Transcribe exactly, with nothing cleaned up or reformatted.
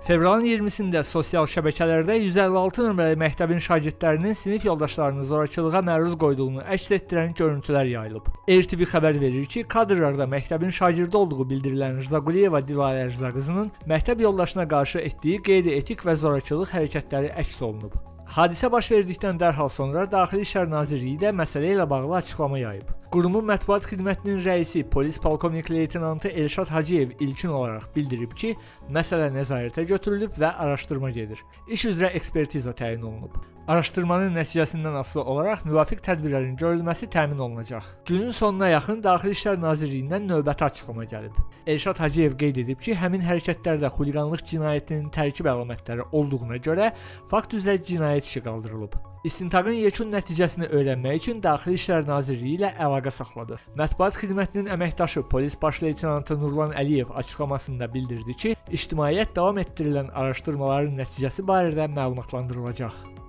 Fevralın iyirmisində sosial şəbəkələrdə yüz əlli altı nömrəli məktəbin şagirdlərinin sinif yoldaşlarını zorakılığa məruz qoyduğunu əks etdirən görüntülər yayılıb. R T V xəbər verir ki, kadrlarda məktəbin şagirdi olduğu bildirilən Rzaquliyeva Dilarə Rzaqızının məktəb yoldaşına qarşı etdiyi qeyri-etik və zorakılıq hərəkətləri əks olunub. Hadisə baş verdikdən dərhal sonra Daxili İşlər Nazirliyi də məsələ ilə bağlı açıqlama yayıb. Qurumun mətbuat xidmətinin rəisi polis polkovnik leytenantı Elşad Hacıyev ilkin olaraq bildirib ki, məsələ nəzarətə götürülüb və araşdırma gedir. İş üzrə ekspertiza təyin olunub. Araşdırmanın nəticəsindən asılı olaraq müvafiq tədbirlərin görülməsi təmin olunacaq. Günün sonuna yaxın Daxili İşlər Nazirliyindən növbəti açıqlama gəlib. Elşad Hacıyev qeyd edib ki, həmin hərəkətlərdə xuliqanlıq cinayətinin tərkib əlamətləri olduğuna görə fakt üzrə cinayət işi qaldırılıb. İstintaqın yekun nəticəsini öyrənmək üçün Daxili İşlər Nazirliyi ilə əlaqə saxladı. Mətbuat xidmətinin əməkdaşı polis baş leytenantı Nurlan Əliyev açıqlamasında bildirdi ki, ictimaiyyət davam etdirilən araşdırmaların nəticəsi barədə məlumatlandırılacaq.